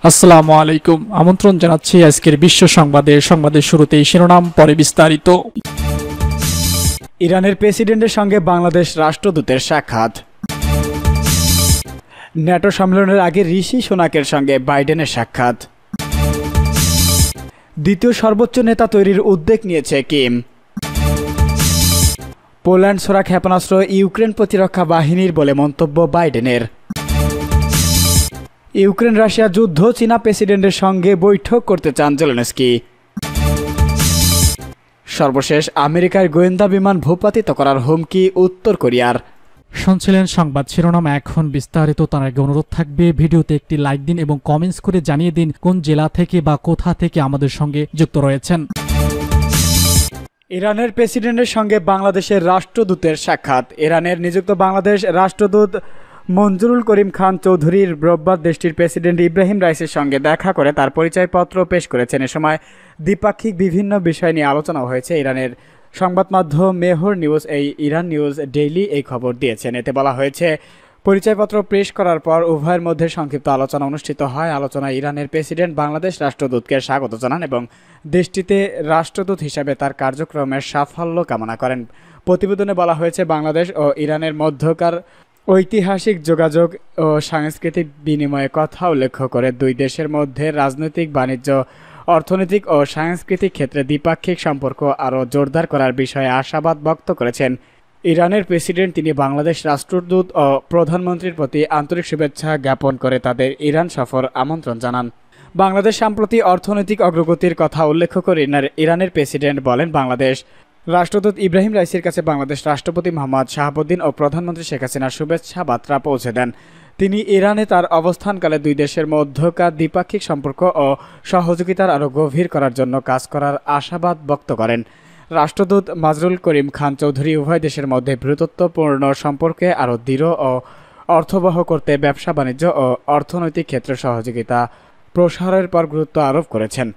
আসসালামু আলাইকুম। আমন্ত্রণ জানাচ্ছি আজকের বিশ্ব সংবাদের শুরুতেই শিরোনাম, পরে বিস্তারিত। ইরানের প্রেসিডেন্টের সঙ্গে বাংলাদেশ রাষ্ট্রদূতের সাক্ষাৎ। ন্যাটো সম্মেলনের আগে ঋষি সোনাকের সঙ্গে বাইডেনের সাক্ষাৎ। দ্বিতীয় সর্বোচ্চ নেতা তৈরির উদ্যোগ নিয়েছে কিম। পোল্যান্ড ছোড়া ক্ষেপণাস্ত্র ইউক্রেন প্রতিরক্ষা বাহিনীর বলে মন্তব্য বাইডেনের। ইউক্রেন রাশিয়া যুদ্ধ, চীনা প্রেসিডেন্টের সঙ্গে বৈঠক করতে চান জেলেনস্কি। সর্বশেষ আমেরিকার গোয়েন্দা বিমান ভূপাতিত করার হুমকি উত্তর কোরিয়ার। শুনছিলেন সংবাদ শিরোনাম, এখন বিস্তারিত। তার আগে অনুরোধ থাকবে ভিডিওতে একটি লাইক দিন এবং কমেন্টস করে জানিয়ে দিন কোন জেলা থেকে বা কোথা থেকে আমাদের সঙ্গে যুক্ত রয়েছেন। ইরানের প্রেসিডেন্টের সঙ্গে বাংলাদেশের রাষ্ট্রদূতের সাক্ষাৎ। ইরানের নিযুক্ত বাংলাদেশ রাষ্ট্রদূত মঞ্জুরুল করিম খান চৌধুরীর রোববার দেশটির প্রেসিডেন্ট ইব্রাহিম রাইসির সঙ্গে দেখা করে তার পরিচয়পত্র পেশ করেছেন। এ সময় দ্বিপাক্ষিক বিভিন্ন বিষয় নিয়ে আলোচনা হয়েছে। ইরানের সংবাদ মাধ্যম Mehr News Iran News Daily এই খবর দিয়েছেন। এতে বলা হয়েছে, পরিচয়পত্র পেশ করার পর উভয়ের মধ্যে সংক্ষিপ্ত আলোচনা অনুষ্ঠিত হয়। আলোচনায় ইরানের প্রেসিডেন্ট বাংলাদেশ রাষ্ট্রদূতকে স্বাগত জানান এবং দেশটিতে রাষ্ট্রদূত হিসাবে তার কার্যক্রমের সাফল্য কামনা করেন। প্রতিবেদনে বলা হয়েছে, বাংলাদেশ ও ইরানের মধ্যকার ঐতিহাসিক যোগাযোগ ও সাংস্কৃতিক বিনিময়ের কথা উল্লেখ করে দুই দেশের মধ্যে রাজনৈতিক, বাণিজ্য, অর্থনৈতিক ও সাংস্কৃতিক ক্ষেত্রে দ্বিপাক্ষিক সম্পর্ক আরও জোরদার করার বিষয়ে আশাবাদ ব্যক্ত করেছেন। ইরানের প্রেসিডেন্ট তিনি বাংলাদেশ রাষ্ট্রদূত ও প্রধানমন্ত্রীর প্রতি আন্তরিক শুভেচ্ছা জ্ঞাপন করে তাদের ইরান সফর আমন্ত্রণ জানান। বাংলাদেশ সাম্প্রতিক অর্থনৈতিক অগ্রগতির কথা উল্লেখ করে ইরানের প্রেসিডেন্ট বলেন, বাংলাদেশ রাষ্ট্রদূত ইব্রাহিম রাইসির কাছে বাংলাদেশ রাষ্ট্রপতি মোহাম্মদ শাহাবুদ্দিন ও প্রধানমন্ত্রী শেখ হাসিনার শুভেচ্ছা বার্তা পৌঁছে দেন। তিনি ইরানে তার অবস্থানকালে দুই দেশের মধ্যকার দ্বিপাক্ষিক সম্পর্ক ও সহযোগিতার আরও গভীর করার জন্য কাজ করার আশাবাদ ব্যক্ত করেন। রাষ্ট্রদূত মাজরুল করিম খান চৌধুরী উভয় দেশের মধ্যে ভ্রাতৃত্বপূর্ণ সম্পর্কে আরও দৃঢ় ও অর্থবহ করতে ব্যবসা, বাণিজ্য ও অর্থনৈতিক ক্ষেত্রে সহযোগিতা প্রসারের পর গুরুত্ব আরোপ করেছেন।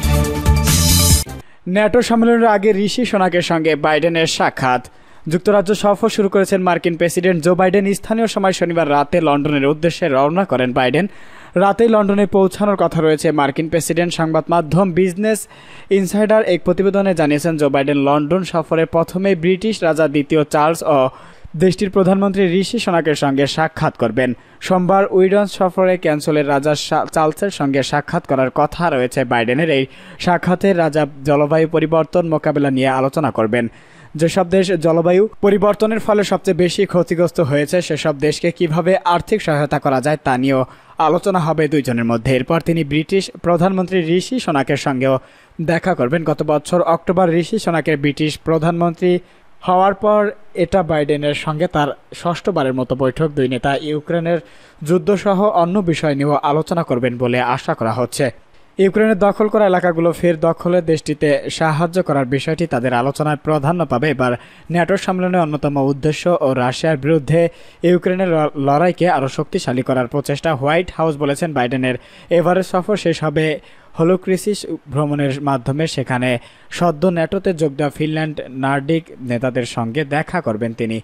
ন্যাটো সম্মেলনের আগে ঋষি সোনাকের সঙ্গে বাইডেনের সাক্ষাৎ। যুক্তরাজ্য সফর শুরু করেছেন মার্কিন প্রেসিডেন্ট জো বাইডেন। স্থানীয় সময় শনিবার রাতে লন্ডনের উদ্দেশ্যে রওনা করেন বাইডেন। রাতেই লন্ডনে পৌঁছানোর কথা রয়েছে মার্কিন প্রেসিডেন্ট। সংবাদ মাধ্যম বিজনেস ইনসাইডার এক প্রতিবেদনে জানিয়েছেন, জো বাইডেন লন্ডন সফরে প্রথমে ব্রিটিশ রাজা দ্বিতীয় চার্লস ও দেশটির প্রধানমন্ত্রী ঋষি সোনাকের সঙ্গে সাক্ষাৎ করবেন। সোমবার উইন্ডসর সফরে ক্যান্সেলের রাজা চার্লসের সঙ্গে সাক্ষাৎ করার কথা রয়েছে বাইডেনের। এই সাক্ষাতে রাজা জলবায়ু পরিবর্তন মোকাবেলা নিয়ে আলোচনা করবেন। যেসব দেশ জলবায়ু পরিবর্তনের ফলে সবচেয়ে বেশি ক্ষতিগ্রস্ত হয়েছে সেসব দেশকে কিভাবে আর্থিক সহায়তা করা যায় তা নিয়েও আলোচনা হবে দুইজনের মধ্যে। এরপর তিনি ব্রিটিশ প্রধানমন্ত্রী ঋষি সোনাকের সঙ্গেও দেখা করবেন। গত বছর অক্টোবর ঋষি সোনাকের ব্রিটিশ প্রধানমন্ত্রী হওয়ার পর এটা বাইডেনের সঙ্গে তার ষষ্ঠবারের মতো বৈঠক। দুই নেতা ইউক্রেনের যুদ্ধসহ অন্য বিষয় নিয়েও আলোচনা করবেন বলে আশা করা হচ্ছে। ইউক্রেনের দখল করা এলাকাগুলো ফের দখলে দেশটিতে সাহায্য করার বিষয়টি তাদের আলোচনায় প্রাধান্য পাবে। এবার ন্যাটোর সম্মেলনের অন্যতম উদ্দেশ্য ও রাশিয়ার বিরুদ্ধে ইউক্রেনের লড়াইকে আরও শক্তিশালী করার প্রচেষ্টা। হোয়াইট হাউস বলেছেন, বাইডেনের এভারেস্ট সফর শেষ হবে হলোক্রিসিস ভ্রমণের মাধ্যমে। সেখানে সদ্য ন্যাটোতে যোগ দেওয়া ফিনল্যান্ড, নর্ডিক নেতাদের সঙ্গে দেখা করবেন তিনি।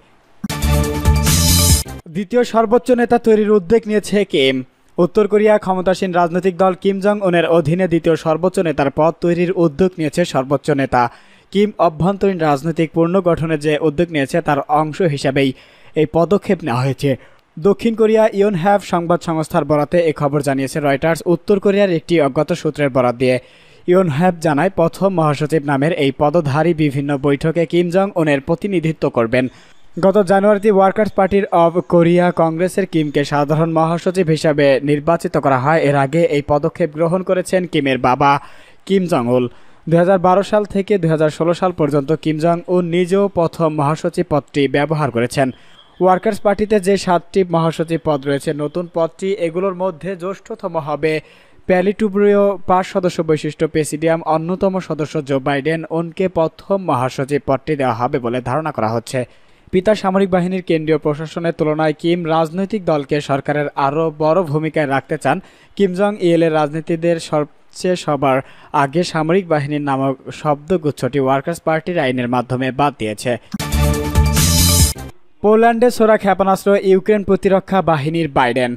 দ্বিতীয় সর্বোচ্চ নেতা তৈরির উদ্যোগ নিয়েছে কিম। উত্তর কোরিয়া ক্ষমতাসীন রাজনৈতিক দল কিম জং উনের অধীনে দ্বিতীয় সর্বোচ্চ নেতার পদ তৈরির উদ্যোগ নিয়েছে সর্বোচ্চ নেতা কিম। অভ্যন্তরীণ রাজনৈতিক পুনর্গঠনের যে উদ্যোগ নিয়েছে তার অংশ হিসাবেই এই পদক্ষেপ নেওয়া হয়েছে। দক্ষিণ কোরিয়া ইয়নহ্যাব সংবাদ সংস্থার বরাতে এ খবর জানিয়েছে রয়টার্স। উত্তর কোরিয়ার একটি অজ্ঞাত সূত্রের বরাত দিয়ে ইয়নহ্যাব জানায়, প্রথম মহাসচিব নামের এই পদধারী বিভিন্ন বৈঠকে কিম জং উনের প্রতিনিধিত্ব করবেন। গত জানুয়ারিতে ওয়ার্কার্স পার্টির অব কোরিয়া কংগ্রেসের কিমকে সাধারণ মহাসচিব হিসাবে নির্বাচিত করা হয়। এর আগে এই পদক্ষেপ গ্রহণ করেছেন কিমের বাবা কিম জং উল। 2012 সাল থেকে 2016 সাল পর্যন্ত কিম জং উন নিজেও প্রথম মহাসচিব পদটি ব্যবহার করেছেন। ওয়ার্কার্স পার্টিতে যে 7টি মহাসচিব পদ রয়েছে, নতুন পদটি এগুলোর মধ্যে জ্যেষ্ঠতম হবে। প্যালিটুব্রিয় 5 সদস্য বৈশিষ্ট্য প্রেসিডিয়াম অন্যতম সদস্য জো বাইডেন উনকে প্রথম মহাসচিব পদটি দেওয়া হবে বলে ধারণা করা হচ্ছে। পিতা সামরিক বাহিনীর কেন্দ্রীয় প্রশাসনের তুলনায় কিম রাজনৈতিক দলকে সরকারের আরও বড় ভূমিকায় রাখতে চান। কিম জং ইলের রাজনীতিদের সবার আগে সামরিক বাহিনীর নামক শব্দগুচ্ছটি ওয়ার্কার্স পার্টির আইনের মাধ্যমে বাদ দিয়েছে। পোল্যান্ডে ছোড়া ক্ষেপণাস্ত্র ইউক্রেন প্রতিরক্ষা বাহিনীর বাইডেন।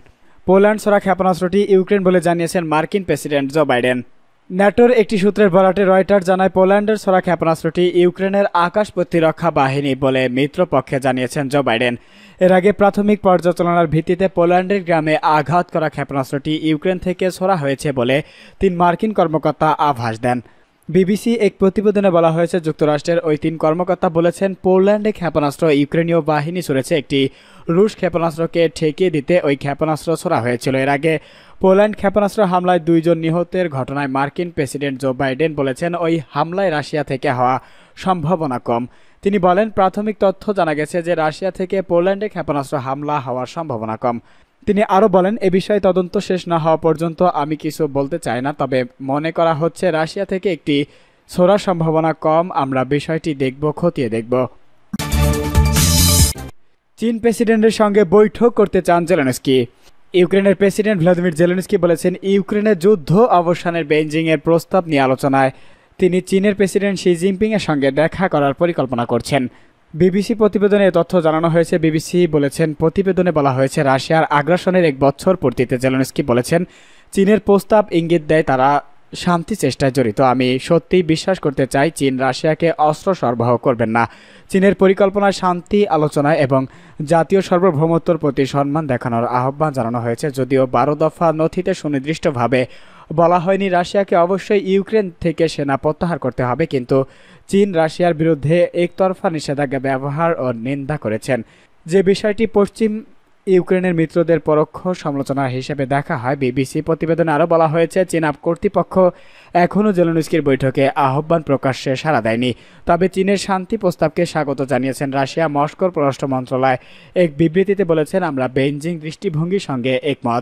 পোল্যান্ড ছোড়া ক্ষেপণাস্ত্রটি ইউক্রেন বলে জানিয়েছেন মার্কিন প্রেসিডেন্ট জো বাইডেন। ন্যাটোর একটি সূত্রের বরাতে রয়টার্স জানায় পোল্যান্ডের ছোড়া ক্ষেপণাস্ত্রটি ইউক্রেনের আকাশ প্রতিরক্ষা বাহিনী বলে মিত্রপক্ষে জানিয়েছেন জো বাইডেন। এর আগে প্রাথমিক পর্যালোচনার ভিত্তিতে পোল্যান্ডের গ্রামে আঘাত করা ক্ষেপণাস্ত্রটি ইউক্রেন থেকে ছোড়া হয়েছে বলে ৩ মার্কিন কর্মকর্তা আভাস দেন। বিবিসি এক প্রতিবেদনে বলা হয়েছে, যুক্তরাষ্ট্রের ওই ৩ কর্মকর্তা বলেছেন, পোল্যান্ডে ক্ষেপণাস্ত্র ইউক্রেনীয় বাহিনী ছুড়েছে। একটি রুশ ক্ষেপণাস্ত্রকে ঠেকিয়ে দিতে ওই ক্ষেপণাস্ত্র ছোড়া হয়েছিল। এর আগে পোল্যান্ড ক্ষেপণাস্ত্র হামলায় 2 জন নিহতের ঘটনায় মার্কিন প্রেসিডেন্ট জো বাইডেন বলেছেন, ওই হামলায় রাশিয়া থেকে হওয়া সম্ভাবনা কম। তিনি বলেন, প্রাথমিক তথ্য জানা গেছে যে রাশিয়া থেকে পোল্যান্ডে ক্ষেপণাস্ত্র হামলা হওয়ার সম্ভাবনা কম। তিনি আরও বলেন, এ বিষয়ে তদন্ত শেষ না হওয়া পর্যন্ত আমি কিছু বলতে চাই না, তবে মনে করা হচ্ছে রাশিয়া থেকে একটি ছোড়ার সম্ভাবনা কম। আমরা বিষয়টি খতিয়ে দেখব। চীন প্রেসিডেন্টের সঙ্গে বৈঠক করতে চান জেলেনস্কি। ইউক্রেনের প্রেসিডেন্ট ভ্লাদিমির জেলেনস্কি বলেছেন, ইউক্রেনের যুদ্ধ অবসানের বেইজিংয়ের প্রস্তাব নিয়ে আলোচনায় তিনি চীনের প্রেসিডেন্ট শি জিনপিংয়ের সঙ্গে দেখা করার পরিকল্পনা করছেন। বিবিসি প্রতিবেদনে তথ্য জানানো হয়েছে। বিবিসি বলেছেন, প্রতিবেদনে বলা হয়েছে, রাশিয়ার আগ্রাসনের 1 বছর পূর্তিতে জেলেনস্কি বলেছেন, চীনের প্রস্তাব ইঙ্গিত দেয় তারা শান্তি চেষ্টায় জড়িত। আমি সত্যিই বিশ্বাস করতে চাই চীন রাশিয়াকে অস্ত্র সরবরাহ করবেন না। চীনের পরিকল্পনায় শান্তি আলোচনায় এবং জাতীয় সার্বভৌমত্বের প্রতি সম্মান দেখানোর আহ্বান জানানো হয়েছে। যদিও 12 দফা নথিতে সুনির্দিষ্টভাবে বলা হয়নি রাশিয়াকে অবশ্যই ইউক্রেন থেকে সেনা প্রত্যাহার করতে হবে, কিন্তু চীন রাশিয়ার বিরুদ্ধে একতরফা নিষেধাজ্ঞা ব্যবহার ও নিন্দা করেছেন, যে বিষয়টি পশ্চিম ইউক্রেনের মিত্রদের পরোক্ষ সমালোচনা হিসেবে দেখা হয়। বিবিসি প্রতিবেদনে আরও বলা হয়েছে, চীনা কর্তৃপক্ষ এখনও জেলেনস্কির বৈঠকে আহ্বান প্রকাশ্যে সাড়া দেয়নি, তবে চীনের শান্তি প্রস্তাবকে স্বাগত জানিয়েছেন রাশিয়া। মস্কোর পররাষ্ট্র মন্ত্রণালয় এক বিবৃতিতে বলেছেন, আমরা বেইজিং দৃষ্টিভঙ্গির সঙ্গে একমত।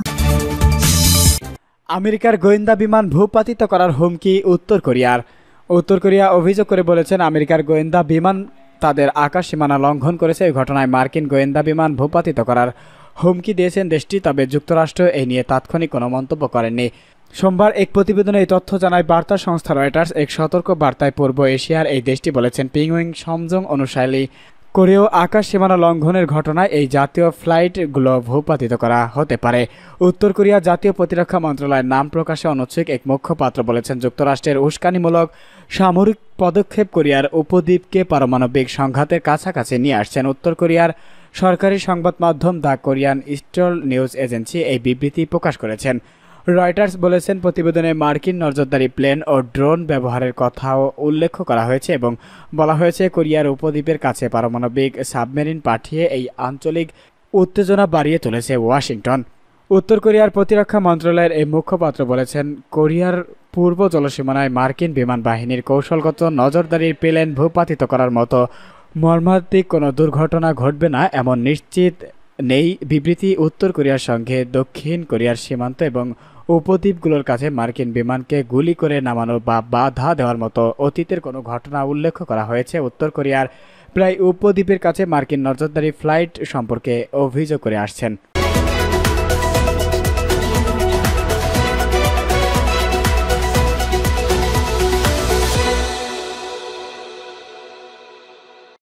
আমেরিকার গোয়েন্দা বিমান ভূপাতিত করার হুমকি উত্তর কোরিয়ার। উত্তর কোরিয়া অভিযোগ করে বলেছেন, আমেরিকার গোয়েন্দা বিমান তাদের আকাশ সীমানা লঙ্ঘন করেছে। এই ঘটনায় মার্কিন গোয়েন্দা বিমান ভূপাতিত করার হুমকি দিয়েছেন দেশটি, তবে যুক্তরাষ্ট্র এই নিয়ে তাৎক্ষণিক কোনো মন্তব্য করেননি। সোমবার এক প্রতিবেদনে এই তথ্য জানায় বার্তা সংস্থা রয়টার্স। এক সতর্ক বার্তায় পূর্ব এশিয়ার এই দেশটি বলেছেন, পিংওয়িং সমজং অনুসারী কোরীয় আকাশ সীমানা লঙ্ঘনের ঘটনায় এই জাতীয় ফ্লাইটগুলো ভূপাতিত করা হতে পারে। উত্তর কোরিয়া জাতীয় প্রতিরক্ষা মন্ত্রণালয়ের নাম প্রকাশে অনিচ্ছুক এক মুখপাত্র বলেছেন, যুক্তরাষ্ট্রের উস্কানিমূলক সামরিক পদক্ষেপ কোরিয়ার উপদ্বীপকে পারমাণবিক সংঘাতের কাছাকাছি নিয়ে আসছেন। উত্তর কোরিয়ার সরকারি সংবাদ মাধ্যম the Korean Central News Agency এই বিবৃতি প্রকাশ করেছেন। রয়টার্স বলেছেন, প্রতিবেদনে মার্কিন নজরদারি প্লেন ও ড্রোন ব্যবহারের কথাও উল্লেখ করা হয়েছে এবং বলা হয়েছে, কোরিয়ার উপদ্বীপের কাছে পারমাণবিক সাবমেরিন পাঠিয়ে এই আঞ্চলিক উত্তেজনা বাড়িয়ে তুলেছে ওয়াশিংটন। উত্তর কোরিয়ার প্রতিরক্ষা মন্ত্রণালয়ের এই মুখপাত্র বলেছেন, কোরিয়ার পূর্ব জলসীমানায় মার্কিন বিমান বাহিনীর কৌশলগত নজরদারির প্লেন ভূপাতিত করার মতো মর্মান্তিক কোনো দুর্ঘটনা ঘটবে না এমন নিশ্চিত নেই। বিবৃতি উত্তর কোরিয়ার সঙ্গে দক্ষিণ কোরিয়ার সীমান্ত এবং উপদ্বীপগুলোর কাছে মার্কিন বিমানকে গুলি করে নামানো বা বাধা দেওয়ার মতো অতীতের কোনো ঘটনা উল্লেখ করা হয়েছে। উত্তর কোরিয়ার প্রায় উপদ্বীপের কাছে মার্কিন নজরদারি ফ্লাইট সম্পর্কে অভিযোগ করে আসছেন।